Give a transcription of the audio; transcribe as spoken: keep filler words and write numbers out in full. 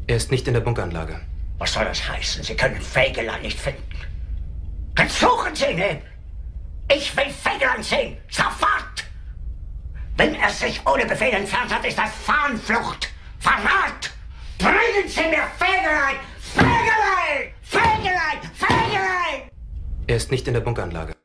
Er ist nicht in der Bunkeranlage. Was soll das heißen? Sie können Fegelein nicht finden. Dann suchen Sie ihn hin. Ich will Fegelein sehen. Sofort! Wenn er sich ohne Befehl entfernt hat, ist das Fahnenflucht. Verrat! Bringen Sie mir Fegelein! Fegelein! Fegelein! Fegelein! Er ist nicht in der Bunkeranlage.